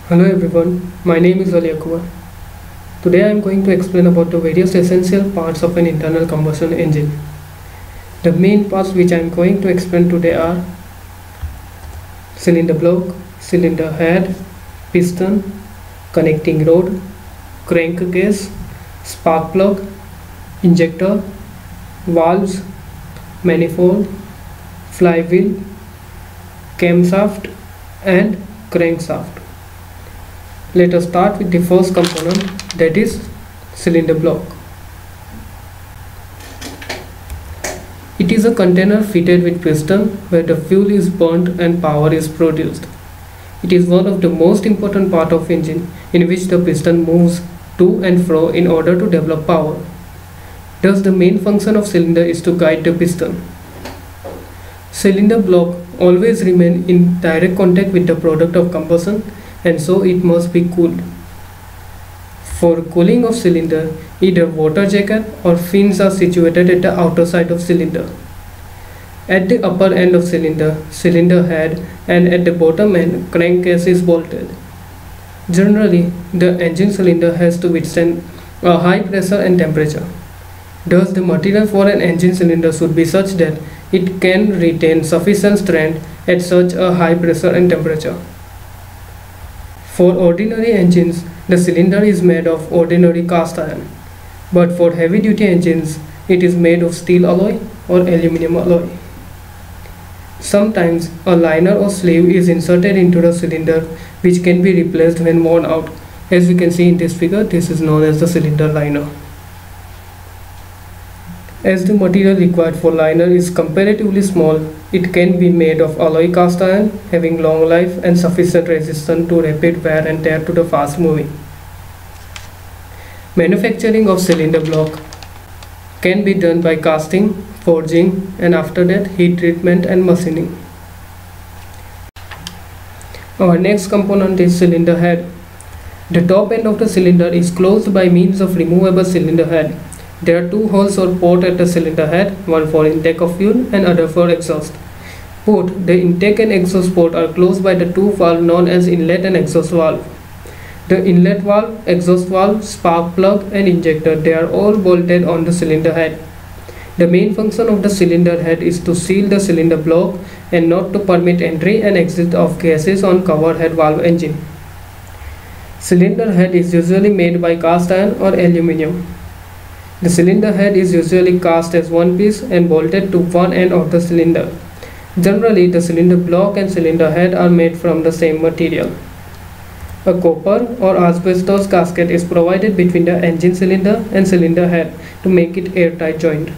Hello everyone, my name is Ali Akbar. Today I am going to explain about the various essential parts of an internal combustion engine. The main parts which I am going to explain today are cylinder block, cylinder head, piston, connecting rod, crankcase, spark plug, injector, valves, manifold, flywheel, camshaft and crankshaft. Let us start with the first component, that is cylinder block. It is a container fitted with piston where the fuel is burnt and power is produced. It is one of the most important part of engine in which the piston moves to and fro in order to develop power. Thus the main function of cylinder is to guide the piston. Cylinder block always remain in direct contact with the product of combustion, and so it must be cooled. For cooling of cylinder, either water jacket or fins are situated at the outer side of cylinder. At the upper end of cylinder, cylinder head, and at the bottom end, crankcase is bolted. Generally, the engine cylinder has to withstand a high pressure and temperature. Thus, the material for an engine cylinder should be such that it can retain sufficient strength at such a high pressure and temperature. For ordinary engines, the cylinder is made of ordinary cast iron, but for heavy-duty engines, it is made of steel alloy or aluminum alloy. Sometimes a liner or sleeve is inserted into the cylinder which can be replaced when worn out. As we can see in this figure, this is known as the cylinder liner. As the material required for liner is comparatively small, it can be made of alloy cast iron, having long life and sufficient resistance to rapid wear and tear to the fast moving. Manufacturing of cylinder block can be done by casting, forging, and after that heat treatment and machining. Our next component is cylinder head. The top end of the cylinder is closed by means of removable cylinder head. There are two holes or ports at the cylinder head, one for intake of fuel and other for exhaust. Both the intake and exhaust port are closed by the two valves known as inlet and exhaust valve. The inlet valve, exhaust valve, spark plug and injector, they are all bolted on the cylinder head. The main function of the cylinder head is to seal the cylinder block and not to permit entry and exit of gases on covered head valve engine. Cylinder head is usually made by cast iron or aluminum. The cylinder head is usually cast as one piece and bolted to one end of the cylinder. Generally, the cylinder block and cylinder head are made from the same material. A copper or asbestos gasket is provided between the engine cylinder and cylinder head to make it airtight joint.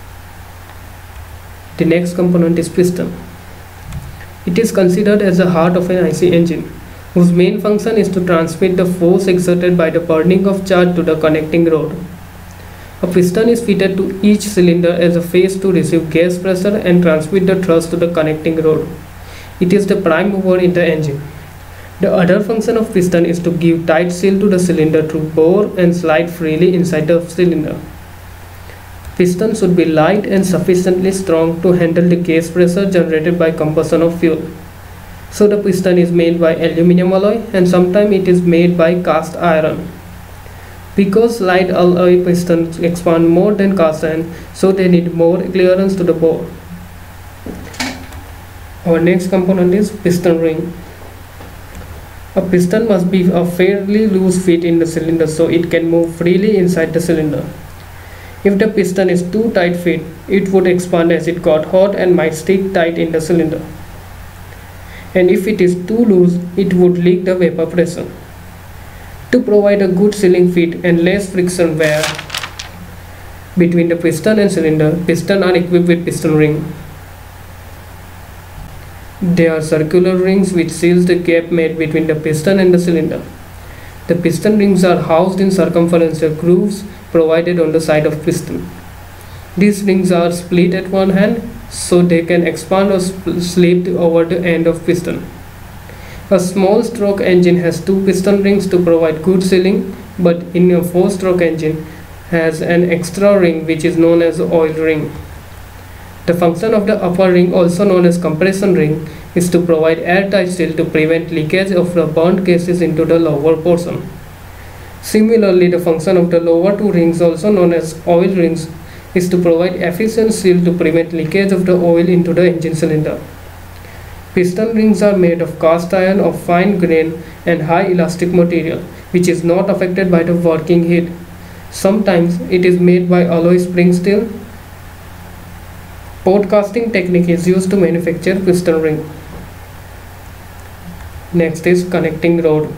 The next component is piston. It is considered as the heart of an IC engine, whose main function is to transmit the force exerted by the burning of charge to the connecting rod. A piston is fitted to each cylinder as a face to receive gas pressure and transmit the thrust to the connecting rod. It is the prime mover in the engine. The other function of piston is to give tight seal to the cylinder to bore and slide freely inside the cylinder. Piston should be light and sufficiently strong to handle the gas pressure generated by combustion of fuel. So the piston is made by aluminum alloy and sometimes it is made by cast iron. Because light alloy pistons expand more than cast iron, so they need more clearance to the bore. Our next component is piston ring. A piston must be a fairly loose fit in the cylinder so it can move freely inside the cylinder. If the piston is too tight fit, it would expand as it got hot and might stick tight in the cylinder. And if it is too loose, it would leak the vapor pressure. To provide a good sealing fit and less friction wear between the piston and cylinder, pistons are equipped with piston ring. They are circular rings which seals the gap made between the piston and the cylinder. The piston rings are housed in circumferential grooves provided on the side of piston. These rings are split at one end so they can expand or slip over the end of piston. A small stroke engine has two piston rings to provide good sealing, but in a 4-stroke engine has an extra ring which is known as the oil ring. The function of the upper ring, also known as compression ring, is to provide airtight seal to prevent leakage of the burnt gases into the lower portion. Similarly, the function of the lower two rings, also known as oil rings, is to provide efficient seal to prevent leakage of the oil into the engine cylinder. Piston rings are made of cast iron of fine grain and high elastic material, which is not affected by the working heat. Sometimes it is made by alloy spring steel. Port casting technique is used to manufacture piston ring. Next is connecting rod.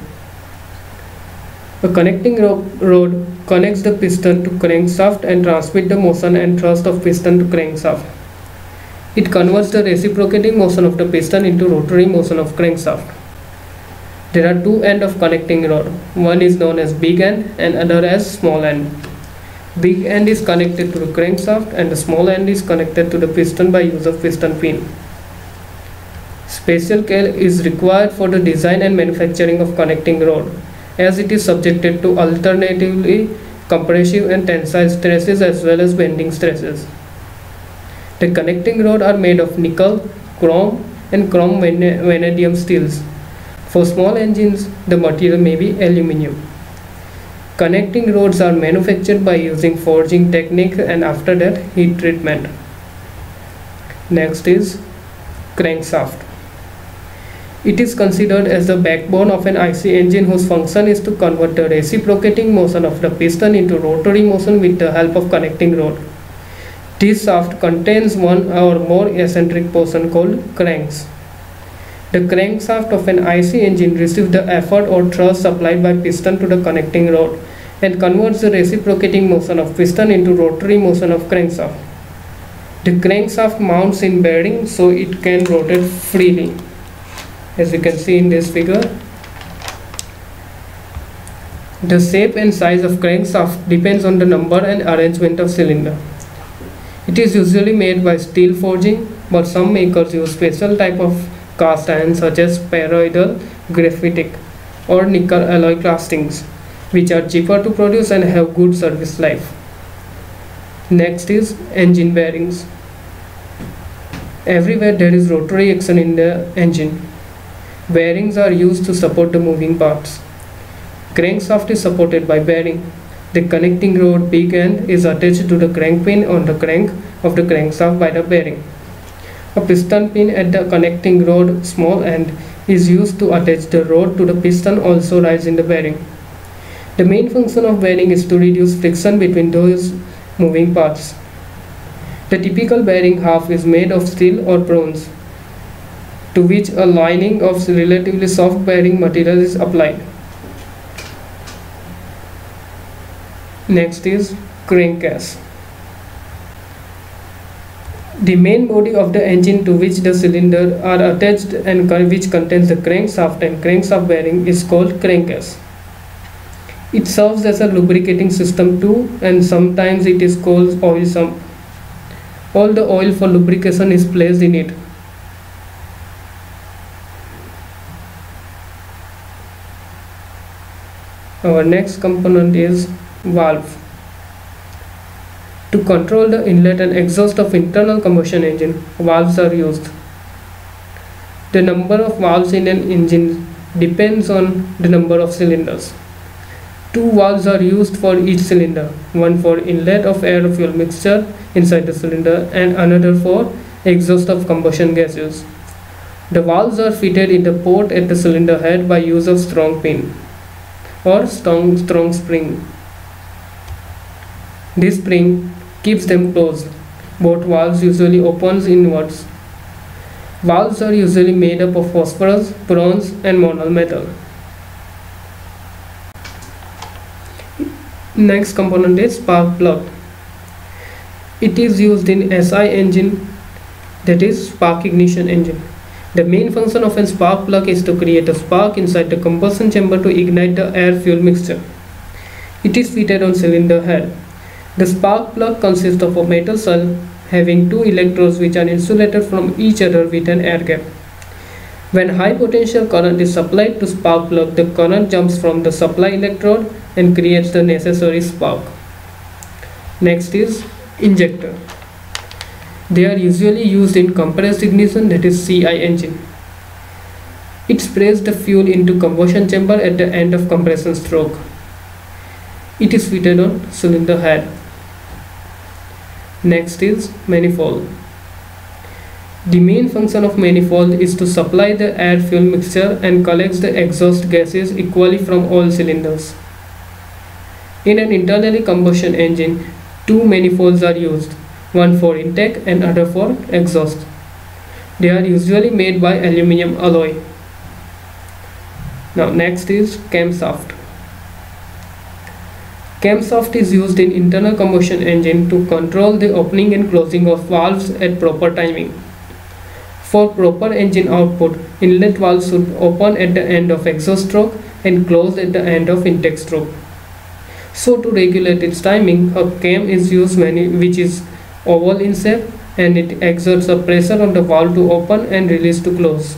A connecting rod connects the piston to crankshaft and transmits the motion and thrust of piston to crankshaft. It converts the reciprocating motion of the piston into rotary motion of crankshaft. There are two ends of connecting rod. One is known as big end and other as small end. Big end is connected to the crankshaft and the small end is connected to the piston by use of piston pin. Special care is required for the design and manufacturing of connecting rod, as it is subjected to alternatively compressive and tensile stresses as well as bending stresses. The connecting rods are made of nickel, chrome and chrome vanadium steels. For small engines, the material may be aluminium. Connecting rods are manufactured by using forging technique and after that heat treatment. Next is crankshaft. It is considered as the backbone of an IC engine whose function is to convert the reciprocating motion of the piston into rotary motion with the help of connecting rod. This shaft contains one or more eccentric portion called cranks. The crankshaft of an IC engine receives the effort or thrust supplied by piston to the connecting rod and converts the reciprocating motion of piston into rotary motion of crankshaft. The crankshaft mounts in bearing so it can rotate freely, as you can see in this figure. The shape and size of crankshaft depends on the number and arrangement of cylinder. It is usually made by steel forging, but some makers use special type of cast iron such as spheroidal, graphitic or nickel alloy castings, which are cheaper to produce and have good service life. Next is engine bearings. Everywhere there is rotary action in the engine. Bearings are used to support the moving parts. Crankshaft is supported by bearing. The connecting rod big end is attached to the crank pin on the crank of the crankshaft by the bearing. A piston pin at the connecting rod small end is used to attach the rod to the piston also lies in the bearing. The main function of bearing is to reduce friction between those moving parts. The typical bearing half is made of steel or bronze, to which a lining of relatively soft bearing material is applied. Next is crankcase. The main body of the engine to which the cylinders are attached and which contains the crankshaft and crankshaft bearing is called crankcase. It serves as a lubricating system too, and sometimes it is called oil sump. All the oil for lubrication is placed in it. Our next component is valve. To control the inlet and exhaust of internal combustion engine, valves are used. The number of valves in an engine depends on the number of cylinders. Two valves are used for each cylinder, one for inlet of air or fuel mixture inside the cylinder and another for exhaust of combustion gases. The valves are fitted in the port at the cylinder head by use of strong pin or strong spring. This spring keeps them closed. Both valves usually opens inwards. Valves are usually made up of phosphorus, bronze and monal metal. Next component is spark plug. It is used in SI engine, that is spark ignition engine. The main function of a spark plug is to create a spark inside the combustion chamber to ignite the air-fuel mixture. It is fitted on cylinder head. The spark plug consists of a metal cell having two electrodes which are insulated from each other with an air gap. When high potential current is supplied to spark plug, the current jumps from the supply electrode and creates the necessary spark. Next is injector. They are usually used in compressed ignition, that is CI engine. It sprays the fuel into combustion chamber at the end of compression stroke. It is fitted on cylinder head. Next is manifold. The main function of manifold is to supply the air-fuel mixture and collects the exhaust gases equally from all cylinders. In an internally combustion engine, two manifolds are used, one for intake and other for exhaust. They are usually made by aluminum alloy. Now next is camshaft. Camshaft is used in internal combustion engine to control the opening and closing of valves at proper timing. For proper engine output, inlet valve should open at the end of exhaust stroke and close at the end of intake stroke. So to regulate its timing, a cam is used which is oval in shape, and it exerts a pressure on the valve to open and release to close.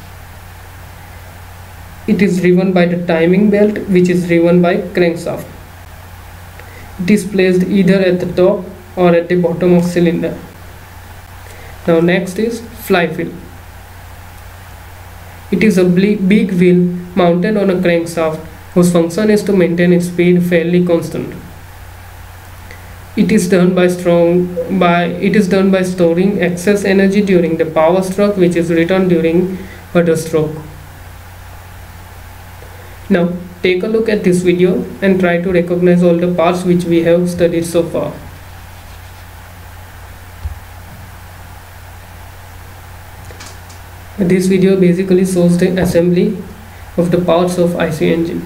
It is driven by the timing belt, which is driven by crankshaft. It is placed either at the top or at the bottom of cylinder. Now next is flywheel. It is a big wheel mounted on a crankshaft whose function is to maintain its speed fairly constant. It is done by storing excess energy during the power stroke, which is returned during other stroke. Now take a look at this video and try to recognize all the parts which we have studied so far. This video basically shows the assembly of the parts of IC engine.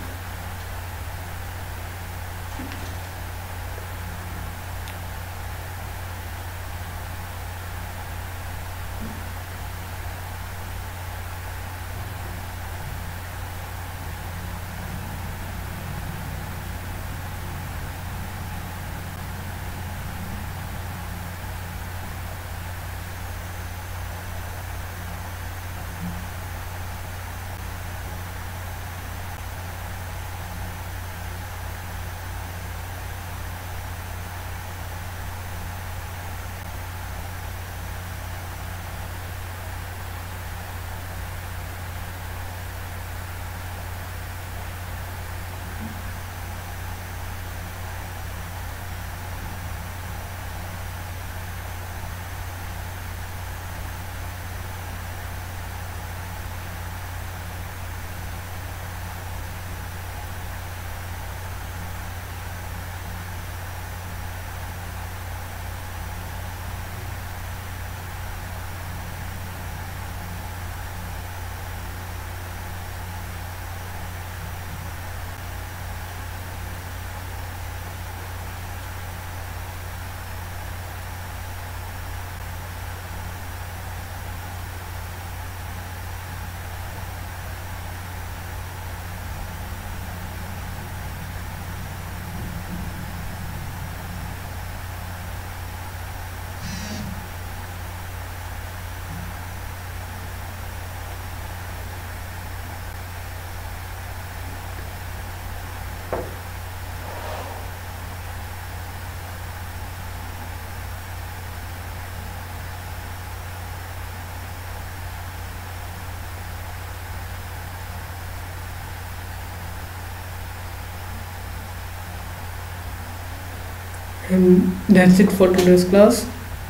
And that's it for today's class.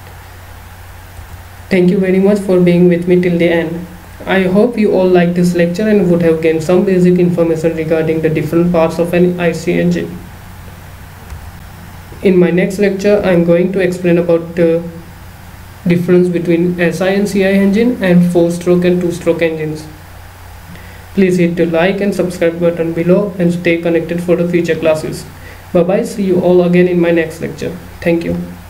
Thank you very much for being with me till the end. I hope you all liked this lecture and would have gained some basic information regarding the different parts of an IC engine. In my next lecture, I am going to explain about the difference between SI and CI engine and 4-stroke and 2-stroke engines. Please hit the like and subscribe button below and stay connected for the future classes. Bye bye, see you all again in my next lecture. Thank you.